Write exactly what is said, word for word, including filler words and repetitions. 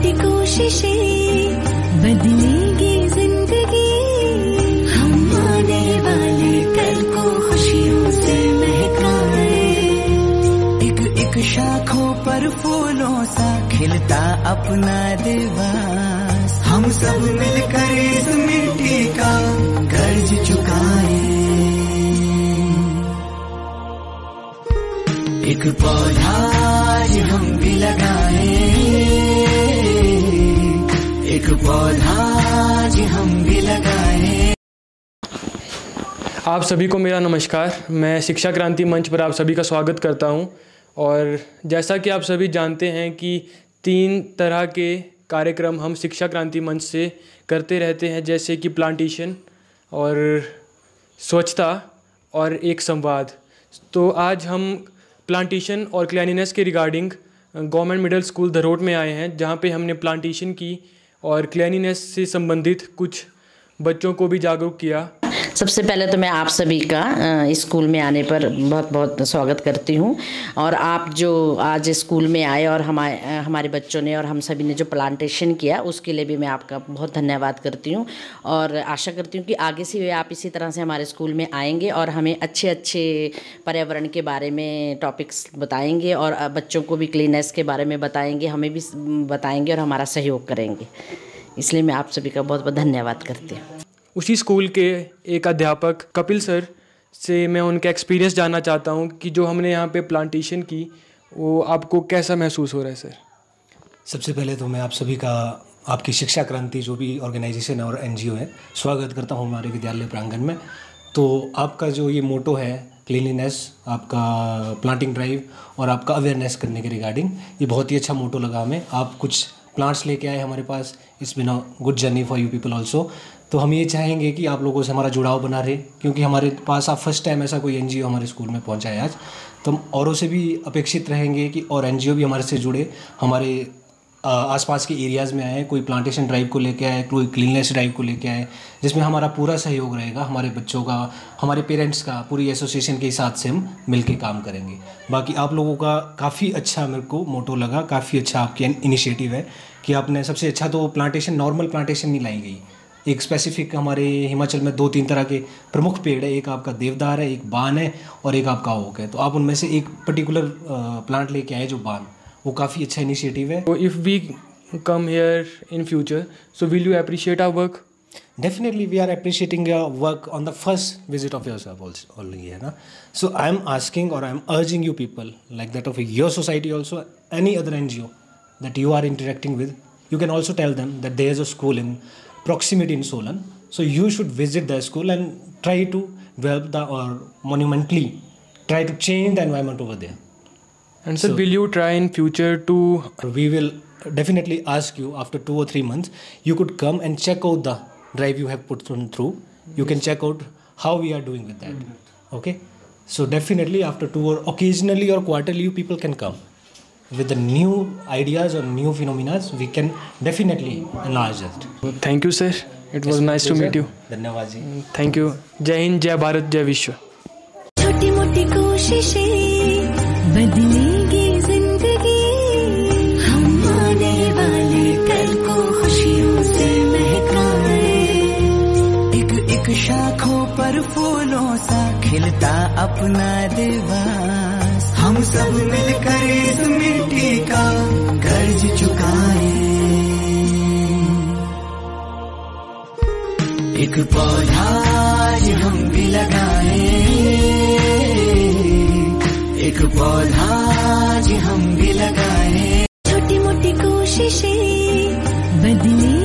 मोटी कोशिशें बदलेगी जिंदगी। हम आने वाले कल को खुशियों से महकाए। एक एक शाखों पर फूलों सा खिलता अपना दिवस। हम सब मिलकर इस मिट्टी का कर्ज चुकाए। एक पौधा आज हम भी लगाए। एक पौधा आज हम भी लगाए। आप सभी को मेरा नमस्कार। मैं शिक्षा क्रांति मंच पर आप सभी का स्वागत करता हूं। और जैसा कि आप सभी जानते हैं कि तीन तरह के कार्यक्रम हम शिक्षा क्रांति मंच से करते रहते हैं, जैसे कि प्लांटेशन और स्वच्छता और एक संवाद। तो आज हम प्लांटेशन और क्लीनिनेस के regarding government middle school Dharot में आए हैं, जहां पे हमने प्लांटेशन की और क्लीनिनेस से संबंधित कुछ बच्चों को भी जागरूक किया। सबसे पहले तो मैं आप सभी का स्कूल में आने पर बहुत बहुत स्वागत करती हूं। और आप जो आज स्कूल में आए और हमारे हमारे बच्चों ने और हम सभी ने जो प्लांटेशन किया, उसके लिए भी मैं आपका बहुत धन्यवाद करती हूं। और आशा करती हूं कि आगे से आप इसी तरह से हमारे स्कूल में आएंगे और हमें अच्छे अच्छे पर्यावरण के बारे में टॉपिक्स बताएंगे और बच्चों को भी क्लीननेस के बारे में बताएंगे, हमें भी बताएंगे और हमारा सहयोग करेंगे। इसलिए मैं आप सभी का बहुत बहुत धन्यवाद करती हूँ। उसी स्कूल के एक अध्यापक कपिल सर से मैं उनका एक्सपीरियंस जानना चाहता हूं कि जो हमने यहाँ पे प्लांटेशन की, वो आपको कैसा महसूस हो रहा है सर? सबसे पहले तो मैं आप सभी का, आपकी शिक्षा क्रांति जो भी ऑर्गेनाइजेशन और एनजीओ है, स्वागत करता हूँ हमारे विद्यालय प्रांगण में। तो आपका जो ये मोटो है क्लीनलीनेस, आपका प्लांटिंग ड्राइव और आपका अवेयरनेस करने के रिगार्डिंग, ये बहुत ही अच्छा मोटो लगा हमें। आप कुछ प्लांट्स लेके आए हमारे पास, it's been a good journey for you people also. तो हम ये चाहेंगे कि आप लोगों से हमारा जुड़ाव बना रहे, क्योंकि हमारे पास आप फर्स्ट टाइम ऐसा कोई एनजीओ हमारे स्कूल में पहुंचा है आज। तो हम औरों से भी अपेक्षित रहेंगे कि और एनजीओ भी हमारे से जुड़े, हमारे आसपास के एरियाज़ में आए, कोई प्लांटेशन ड्राइव को लेके आए, कोई क्लीननेस ड्राइव को लेके आए, जिसमें हमारा पूरा सहयोग रहेगा। हमारे बच्चों का, हमारे पेरेंट्स का, पूरी एसोसिएशन के साथ से हम मिलके काम करेंगे। बाकी आप लोगों का काफ़ी अच्छा मेरे को मोटो लगा, काफ़ी अच्छा आपकी इनिशिएटिव है कि आपने सबसे अच्छा तो प्लांटेशन, नॉर्मल प्लांटेशन नहीं लाई गई। एक स्पेसिफिक हमारे हिमाचल में दो तीन तरह के प्रमुख पेड़ है, एक आपका देवदार है, एक बान है और एक आपका ओक है। तो आप उनमें से एक पर्टिकुलर प्लांट लेके आए जो बान, वो काफ़ी अच्छा इनिशिएटिव है। तो if we come here in future, so will you appreciate our work? Definitely we are appreciating your work on the first visit of yourself also only, है ना. So I am asking or I am urging you people like that of your society also, any other N G O that you are interacting with, you can also tell them that there is a school in proximity in Solan, so you should visit the school and try to develop the or monumentally try to change the environment over there. And sir, so, will you try in future to? We will definitely ask you after two or three months. You could come and check out the drive you have put through. You can check out how we are doing with that. Okay, so definitely after two or occasionally or quarterly, you people can come with the new ideas or new phenomena. We can definitely enlarge it. Thank you, sir. It was nice to meet you. धन्यवाद जी. Thank you. जय हिंद, जय भारत, जय विश्व. छोटी मोटी कोशिशें बदलेगी जिंदगी। हम आने वाले कल को खुशियों से महकाए। एक एक शाखों पर फूलों सा खिलता अपना दिवस। हम सब मिलकर इस मिट्टी का कर्ज चुकाए। एक पौधा आज हम भी लगाए। एक पौधा आज हम भी लगाए। छोटी मोटी कोशिशें बदले